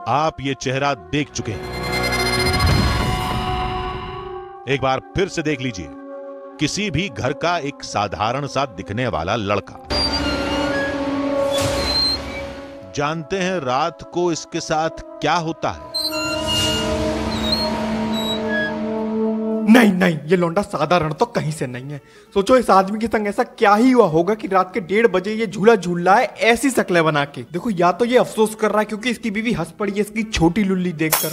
आप ये चेहरा देख चुके हैं। एक बार फिर से देख लीजिए, किसी भी घर का एक साधारण सा दिखने वाला लड़का। जानते हैं रात को इसके साथ क्या होता है? नहीं नहीं, ये लौंडा साधारण तो कहीं से नहीं है। सोचो इस आदमी के संग ऐसा क्या ही हुआ होगा कि रात के 1:30 बजे ये झूला झूल रहा है ऐसी शक्लें बना के। देखो, या तो ये अफसोस कर रहा है क्योंकि इसकी बीवी हंस पड़ी है इसकी छोटी लुल्ली देखकर।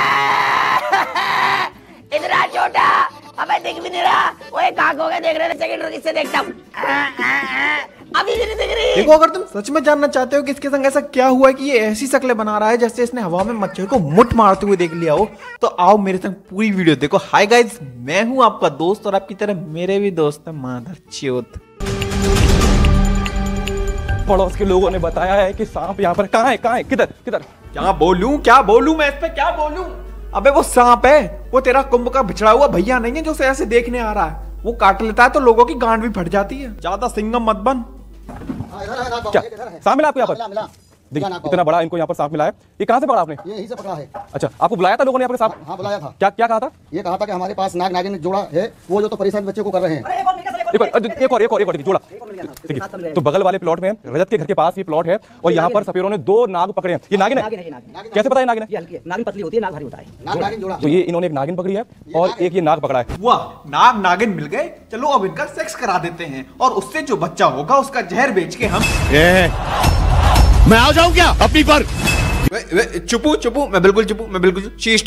इतना छोटा, हमें दिख भी नहीं रहा। वो एक आंख हो गया देख रहे, सेकंड किससे देखता हूँ, अभी भी नहीं दिख रही। देखो, अगर तुम सच में जानना चाहते हो कि इसके संग ऐसा क्या हुआ है कि ये ऐसी शक्लें बना रहा है जैसे इसने हवा में मच्छर को मुठ मारते हुए देख लिया हो, तो आओ मेरे संग पूरी वीडियो देखो। हाय गाइस, मैं हूं आपका दोस्त और आपकी तरह मेरे भी दोस्त है मादर चोत। पड़ोस के लोगों ने बताया है कि सांप यहाँ पर कहाँ है, किधर किधर? क्या बोलूं मैं इस पे क्या बोलूं? अबे वो सांप है, वो तेरा कुंभ का बिछड़ा हुआ भैया नहीं है जो उसे ऐसे देखने आ रहा है। वो काट लेता है तो लोगों की गांड भी फट जाती है। ज्यादा सिंगम मत बन। क्या सांप मिला आपको यहाँ पर? देखिए, इतना बड़ा इनको यहाँ पर सांप मिला है। ये कहाँ से पकड़ा आपने? ये यहीं से पकड़ा है। अच्छा, आपको बुलाया था लोगों ने यहाँ पर सांप? हाँ, बुलाया था। क्या क्या कहा था? ये कहा था कि हमारे पास नाग नागिन जोड़ा है, वो जो तो परेशान बच्चे को कर रहे हैं। एक और देखिए, तो बगल वाले प्लॉट में रजत के घर के पास ये प्लॉट है और यहाँ पर सपेरों ने 2 नाग पकड़े हैं। ये नागिन है? कैसे पता है नागिन है? नागिन पतली होती है, नाग भारी होता है। नाग नागिन जोड़ा। तो ये इन्होंने एक नागिन पकड़ी है और एक ये नाग पकड़ा है। वाह, नाग नागिन मिल गए। चलो अब इनका सेक्स करा देते हैं और उससे जो बच्चा होगा उसका जहर बेच के हम। मैं आ जाऊं क्या अपनी पर? चुपू, मैं बिल्कुल चुपू, मैं बिल्कुल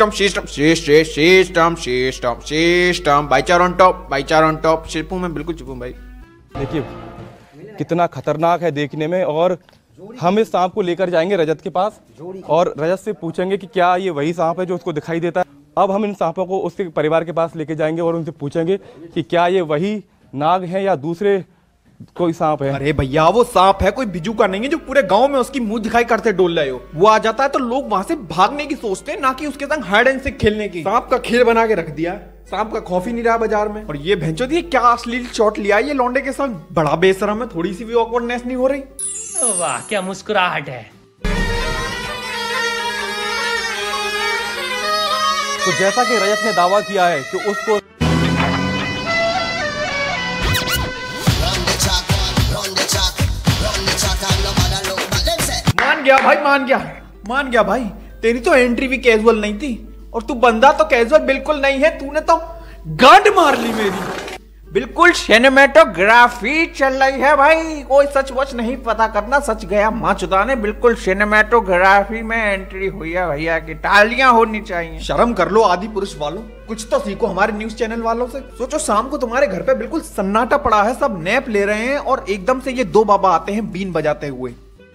बाईचार ऑन टॉप चुपू, मैं बिल्कुल चुपू भाई। देखिए कितना खतरनाक है देखने में, और हम इस सांप को लेकर जाएंगे रजत के पास और रजत से पूछेंगे कि क्या ये वही सांप है जो उसको दिखाई देता है। अब हम इन सांपों को उसके परिवार के पास लेके जाएंगे और उनसे पूछेंगे कि क्या ये वही नाग है या दूसरे कोई सांप है। अरे भैया, वो सांप है, कोई बिजू का नहीं है जो पूरे गांव में उसकी मुंह दिखाई करते डोल रहे हो। वो आ जाता है तो लोग वहां से भागने की सोचते हैं, ना कि उसके संग हाइड एंड सीक खेलने की। सांप का खेल बना के रख दिया, सांप का खौफ ही नहीं रहा बाजार में। और ये भैंचो दी क्या अश्लील शॉट लिया ये लौंडे के संग। बड़ा बेशरम है, थोड़ी सी भी ऑकवर्डनेस नहीं हो रही। वाह, क्या मुस्कुराहट है। तो जैसा कि रजत ने दावा किया है कि उसको मान गया भाई। तेरी तो एंट्री भी कैजुअल नहीं थी और तू बंदा तो कैजुअल बिल्कुल नहीं है। तूने तो गांड मार ली मेरी। बिल्कुल सिनेमेटोग्राफी चल रही है भाई, कोई सच वच नहीं पता करना। सच गया माँ चुदाने, बिल्कुल सिनेमेटोग्राफी में एंट्री हुई है भैया की। तालियां होनी चाहिए। शर्म कर लो आदि पुरुष वालों, कुछ तो सीखो हमारे न्यूज चैनल वालों से। सोचो शाम को तुम्हारे घर पे बिल्कुल सन्नाटा पड़ा है, सब नैप ले रहे हैं और एकदम से ये 2 बाबा आते हैं बीन बजाते हुए।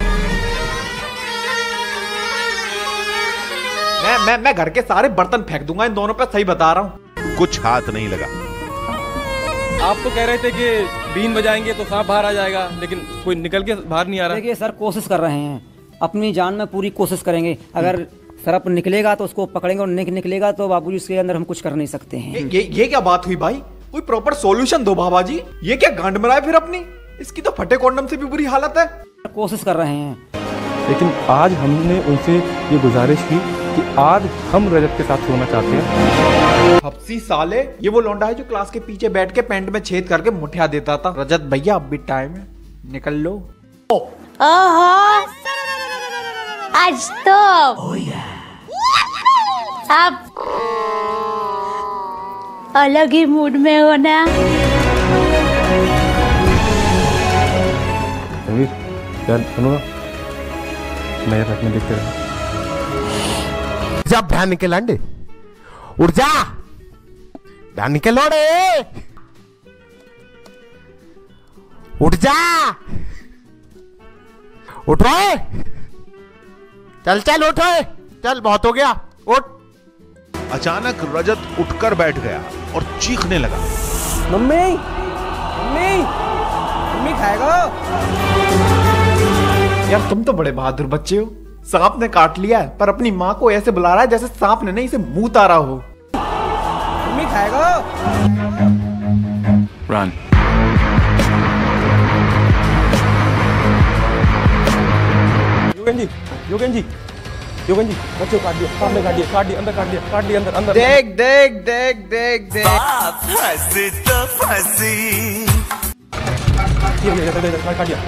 मैं घर के सारे बर्तन फेंक दूंगा इन दोनों पे, सही बता रहा हूँ। कुछ हाथ नहीं लगा। आप तो कह रहे थे कि बीन बजाएंगे तो सांप बाहर आ जाएगा, लेकिन कोई निकल के बाहर नहीं आ रहा। देखिए सर, कोशिश कर रहे हैं, अपनी जान में पूरी कोशिश करेंगे। अगर सरप निकलेगा तो उसको पकड़ेंगे और निकलेगा तो बाबूजी उसके अंदर हम कुछ कर नहीं सकते हैं। ये क्या बात हुई भाई? कोई प्रॉपर सॉल्यूशन दो बाबा जी। ये क्या गांड मरा है फिर अपनी? इसकी तो फटे कॉन्डम से भी बुरी हालत है। कोशिश कर रहे हैं, लेकिन आज हमने उनसे ये गुजारिश की कि आज हम रजत के साथ सोना चाहते हैं। हफ्सी साले, ये वो लौंडा है जो क्लास के पीछे बैठ के पैंट में छेद करके मुठिया देता था। रजत भैया अब भी टाइम है, निकल लो। आज तो आप अलग ही मूड में हो ना। यार सुनो ना, नए रथ में देखते रहे। जब ध्यान निकल अंडे, उठ जा, ध्यान निकल रे, उठ जा, उठ रहे, चल चल उठ रहे, चल बहुत हो गया, उठ। अचानक रजत उठकर बैठ गया और चीखने लगा, मम्मी मम्मी मम्मी खाएगा। यार तुम तो बड़े बहादुर बच्चे हो। सांप ने काट लिया है पर अपनी माँ को ऐसे बुला रहा है जैसे सांप ने नहीं इसे मुंह तारा हो। मम्मी खाएगा। रन। योगेन जी योगेन जी बच्चे को काट दिया, सामने काट दिया, काट दिया, अंदर काट दिया, काट दिया, अंदर अंदर। देख देख देख देख देख काट दिया।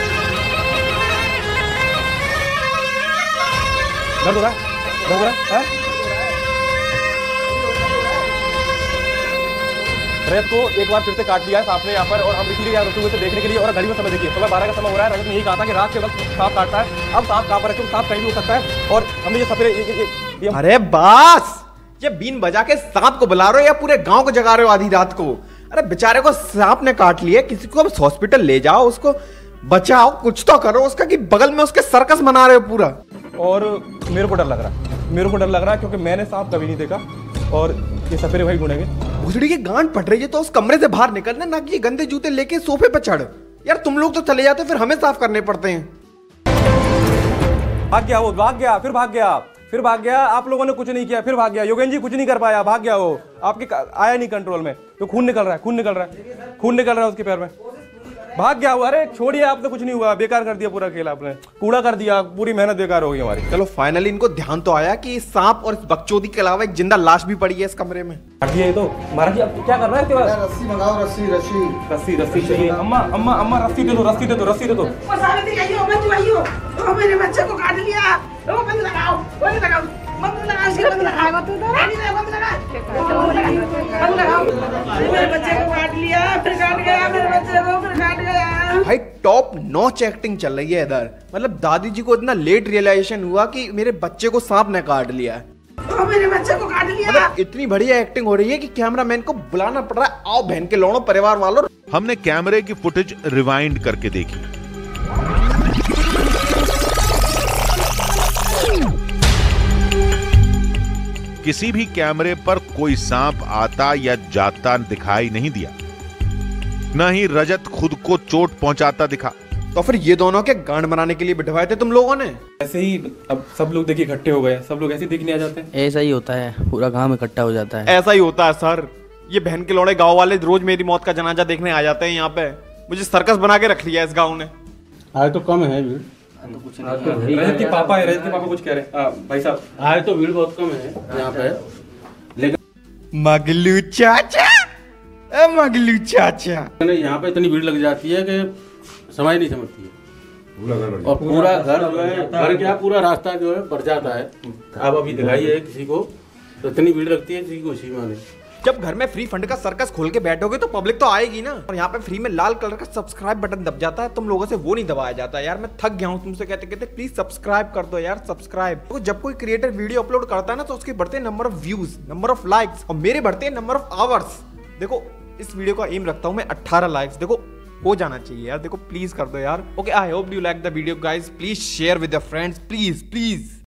दर्द हो रहा है? दर्द हो रहा है? रजत को एक बार फिर से काट दिया है सांप ने यहाँ पर, और हम इसीलिए यहाँ रुके हुए थे देखने के लिए। और घड़ी में समय देखिए, सुबह 12 का समय हो रहा है। रजत ने यही कहा था कि रात के वक्त सांप काटता है। अब सांप कहाँ पर है? सांप कहीं भी हो सकता है। और हमने ये सफेद अरे बस, ये बीन बजा के सांप को बुला रहे हो या पूरे गांव को जगा रहे हो आधी रात को? अरे बेचारे को सांप ने काट लिया, किसी को हॉस्पिटल ले जाओ, उसको बचाओ, कुछ तो करो उसका, कि बगल में उसके सर्कस मना रहे हो पूरा। और मेरे को डर लग रहा है, मेरे को डर लग रहा है, क्योंकि मैंने सांप कभी नहीं देखा और ये सपेरे भाई ढूंढेंगे। भुसड़ी की गांड पट रही है तो उस कमरे से बाहर निकलना, ना कि ये गंदे जूते लेके सोफे पे चढ़। यार तुम लोग तो चले जाते, फिर हमें साफ करने पड़ते हैं। भाग गया वो, भाग गया, फिर भाग गया, फिर भाग गया। आप लोगों ने कुछ नहीं किया, फिर भाग गया। योगेन जी कुछ नहीं कर पाया, भाग गया वो, आपके आया नहीं कंट्रोल में। तो खून निकल रहा है, खून निकल रहा है, खून निकल रहा है उसके पैर में, भाग गया वो। अरे छोड़िए, आप तो कुछ नहीं हुआ, बेकार कर दिया पूरा खेल, आपने कूड़ा कर दिया, पूरी मेहनत बेकार हो गई हमारी। चलो फाइनली इनको ध्यान तो आया कि इस सांप और इस बकचोदी के अलावा एक जिंदा लाश भी पड़ी है इस कमरे में। ये तो महाराज जी, अब क्या कर रहा है? रस्सी मंगाओ, रस्सी रस्सी रस्सी, रस्सी चाहिए। अम्मा अम्मा अम्मा रस्सी दे दो, रस्सी दे दो, रस्सी दे दो। मेरे बच्चे को काट लिया, बंद लगाओ, बंद लगाओ, बंद लगाओ, बंद लगाओ, बंद लगाओ, मेरे बच्चे को काट लिया, फिर काट गया, मेरे बच्चे को फिर काट गया। भाई टॉप नॉच एक्टिंग चल रही है इधर। मतलब दादी जी को इतना लेट रियलाइजेशन हुआ कि मेरे बच्चे को सांप ने काट लिया है। मेरे बच्चे को काट लिया। मतलब इतनी बढ़िया एक्टिंग हो रही है कि कैमरामैन को बुलाना पड़ रहा है, आओ बहन के लौड़ो परिवार वालों। हमने कैमरे की फुटेज रिवाइंड करके देखी। किसी भी कैमरे पर कोई सांप आता या जाता दिखाई नहीं दिया, न ही रजत खुद को चोट पहुंचाता दिखा। तो फिर ये दोनों के गांड बनाने के लिए बिठवाए थे तुम लोगों ने? ऐसे ही अब सब लोग देखिए इकट्ठे हो गए, सब लोग ऐसे ही देखने आ जाते हैं। ऐसा ही होता है, पूरा गांव इकट्ठा हो जाता है। ऐसा ही होता है सर। ये बहन के लौड़े गांव वाले रोज मेरी मौत का जनाजा देखने आ जाते हैं यहाँ पे। मुझे सर्कस बना के रख लिया इस गांव ने। आज तो कम है भीड़। रजत के पापा है, रजत के पापा कुछ कह रहे हैं भाई साहब। आज तो भीड़ बहुत कम है यहाँ पे, लेकिन मगलू चाचा, मगलू चाचा, यहाँ पे इतनी भीड़ लग जाती है कि समझ नहीं समझती है। और पूरा घर जो है, घर क्या पूरा रास्ता जो है भर जाता है। आप अभी दिखाइए किसी को, तो इतनी भीड़ लगती है किसी को उसी माने। जब घर में फ्री फंड का सर्कस खोल के बैठोगे तो पब्लिक तो आएगी ना। और यहाँ पे फ्री में लाल कलर का सब्सक्राइब बटन दब जाता है, तुम लोगों से वो नहीं दबाया जाता। यार मैं थक गया हूँ तुमसे कहते कहते, प्लीज सब्सक्राइब कर दो यार, सब्सक्राइब। तो जब कोई क्रिएटर वीडियो अपलोड करता है ना, तो उसके बढ़ते हैं number of views, number of likes, और मेरे बढ़ते हैं नंबर ऑफ आवर्स। देखो इस वीडियो का एम रखता हूँ मैं 18 लाइक्स, देखो हो जाना चाहिए यार। देखो प्लीज कर दो यार। Okay, I hope you like the video guys, please share with your friends, please please.